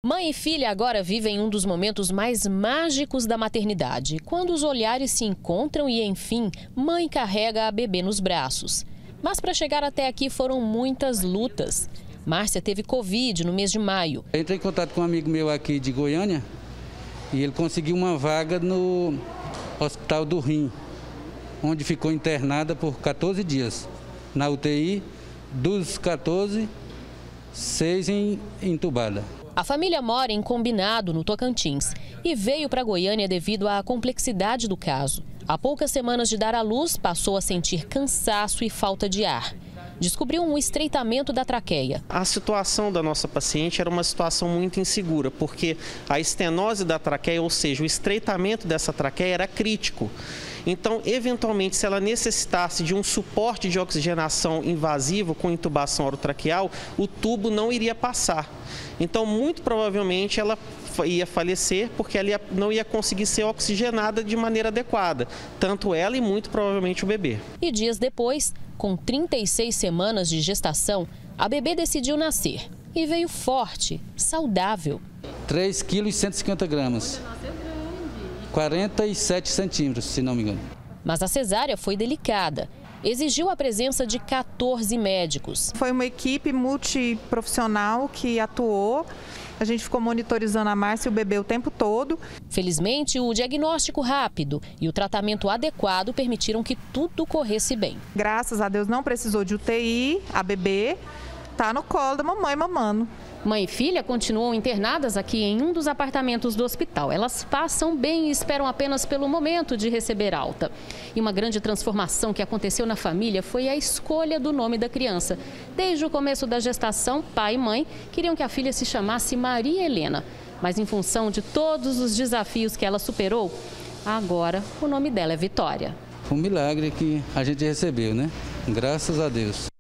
Mãe e filha agora vivem um dos momentos mais mágicos da maternidade, quando os olhares se encontram e, enfim, mãe carrega a bebê nos braços. Mas para chegar até aqui foram muitas lutas. Márcia teve Covid no mês de maio. Eu entrei em contato com um amigo meu aqui de Goiânia e ele conseguiu uma vaga no Hospital do Rim, onde ficou internada por 14 dias. Na UTI, dos 14, 6 entubada. A família mora em Combinado, no Tocantins, e veio para Goiânia devido à complexidade do caso. Há poucas semanas de dar à luz, passou a sentir cansaço e falta de ar. Descobriu um estreitamento da traqueia. A situação da nossa paciente era uma situação muito insegura, porque a estenose da traqueia, ou seja, o estreitamento dessa traqueia era crítico. Então, eventualmente, se ela necessitasse de um suporte de oxigenação invasivo com intubação orotraqueal, o tubo não iria passar. Então, muito provavelmente, ela ia falecer porque ela não ia conseguir ser oxigenada de maneira adequada, tanto ela e muito provavelmente o bebê. E dias depois, com 36 semanas de gestação, a bebê decidiu nascer e veio forte, saudável. 3,150 kg. 47 centímetros, se não me engano. Mas a cesárea foi delicada. Exigiu a presença de 14 médicos. Foi uma equipe multiprofissional que atuou. A gente ficou monitorizando a Márcia e o bebê o tempo todo. Felizmente, o diagnóstico rápido e o tratamento adequado permitiram que tudo corresse bem. Graças a Deus não precisou de UTI, a bebê está no colo da mamãe mamando. Mãe e filha continuam internadas aqui em um dos apartamentos do hospital. Elas passam bem e esperam apenas pelo momento de receber alta. E uma grande transformação que aconteceu na família foi a escolha do nome da criança. Desde o começo da gestação, pai e mãe queriam que a filha se chamasse Maria Helena. Mas em função de todos os desafios que ela superou, agora o nome dela é Vitória. Foi um milagre que a gente recebeu, né? Graças a Deus.